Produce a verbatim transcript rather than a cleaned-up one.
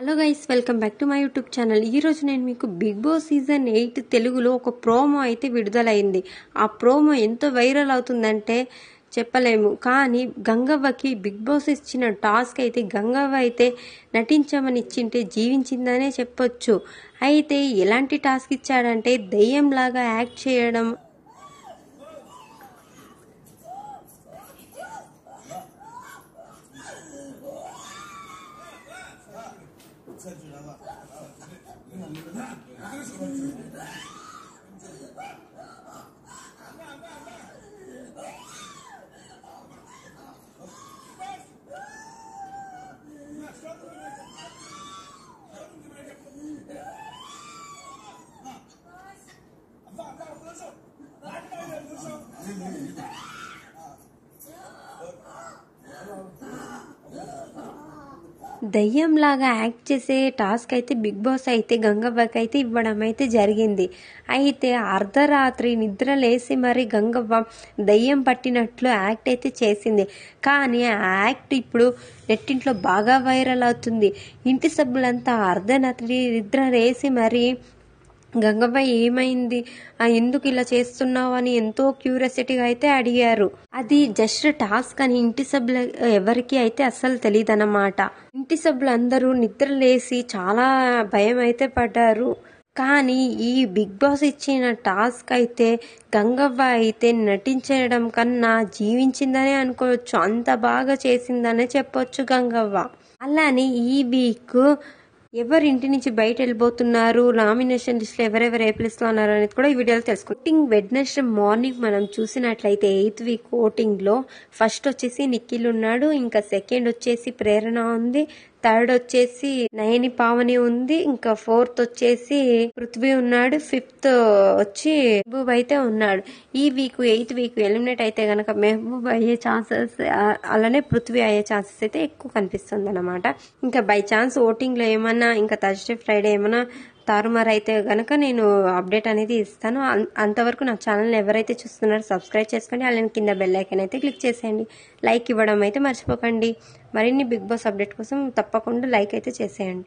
Hello guys, welcome back to my YouTube channel. ఈరోజు నేను మీకు బిగ్ బాస్ సీజన్ ఎయిట్ తెలుగులో ఒక ప్రోమో అయితే విడుదలైంది. ఆ ప్రోమో ఎంతో వైరల్ అవుతుందంటే చెప్పలేము. కానీ గంగవ్వకి బిగ్ బాస్ ఇచ్చిన టాస్క్ అయితే గంగవ్వ అయితే నటించమని ఇచ్చింటే జీవించిందనే చెప్పొచ్చు. అయితే ఎలాంటి టాస్క్ ఇచ్చాడంటే దెయ్యంలాగా యాక్ట్ చేయడం, దయ్యంలాగా యాక్ట్ చేసే టాస్క్ అయితే బిగ్ బాస్ అయితే గంగవ్వకి అయితే ఇవ్వడం అయితే జరిగింది. అయితే అర్ధరాత్రి నిద్ర లేసి మరి గంగవ్వ దయ్యం పట్టినట్లు యాక్ట్ అయితే చేసింది. కానీ ఆ యాక్ట్ ఇప్పుడు నెట్టింట్లో బాగా వైరల్ అవుతుంది. ఇంటి సభ్యులంతా అర్ధరాత్రి నిద్ర లేసి మరి గంగవ్వ ఏమైంది, ఎందుకు ఇలా చేస్తున్నావు అని ఎంతో క్యూరియాసిటీగా అయితే అడిగారు. అది జస్ట్ టాస్క్ అని ఇంటి సభ్యులు ఎవరికి అయితే అస్సలు తెలియదు అన్నమాట. ఇంటి సభ్యులు అందరూ నిద్ర లేసి చాలా భయం అయితే పడ్డారు. కానీ ఈ బిగ్ బాస్ ఇచ్చిన టాస్క్ అయితే గంగవ్వ అయితే నటించడం కన్నా జీవించిందనే అనుకోవచ్చు. అంత బాగా చేసిందనే చెప్పొచ్చు గంగవ్వ. అలానే ఈ వీక్ ఎవరు ఇంటి నుంచి బయట వెళ్ళిపోతున్నారు, నామినేషన్ లిస్ట్ లో ఎవరెవరు ఏ ప్లేస్ లో ఉన్నారు అనేది కూడా ఈ వీడియోలో తెలుసుకుంటాం. ఓటింగ్ వెడ్నెస్డే మార్నింగ్ మనం చూసినట్లయితే ఎయిత్ వీక్ ఓటింగ్ లో ఫస్ట్ వచ్చేసి నిఖిల్ ఉన్నాడు, ఇంకా సెకండ్ వచ్చేసి ప్రేరణ ఉంది, థర్డ్ వచ్చేసి నయని పావని ఉంది, ఇంకా ఫోర్త్ వచ్చేసి పృథ్వీ ఉన్నాడు, ఫిఫ్త్ వచ్చి మెహబూబ్ అయితే ఉన్నాడు. ఈ వీక్ ఎయిత్ వీక్ ఎలిమినేట్ అయితే గనక మెహబూబ్ అయ్యే ఛాన్సెస్ అలానే పృథ్వీ అయ్యే ఛాన్సెస్ అయితే ఎక్కువ కనిపిస్తుంది అనమాట. ఇంకా బై ఛాన్స్ ఓటింగ్ లో ఏమన్నా ఇంకా థర్స్డే ఫ్రైడే ఏమన్నా తారుమారు అయితే గనక నేను అప్డేట్ అనేది ఇస్తాను. అంతవరకు నా ఛానల్ ఎవరైతే చూస్తున్నారో సబ్స్క్రైబ్ చేసుకోండి, అలానే కింద బెల్ ఐకాన్ అయితే క్లిక్ చేసేయండి. లైక్ ఇవ్వడం అయితే మర్చిపోకండి. మరిన్ని బిగ్ బాస్ అప్డేట్ కోసం తప్పకుండా లైక్ అయితే చేసేయండి.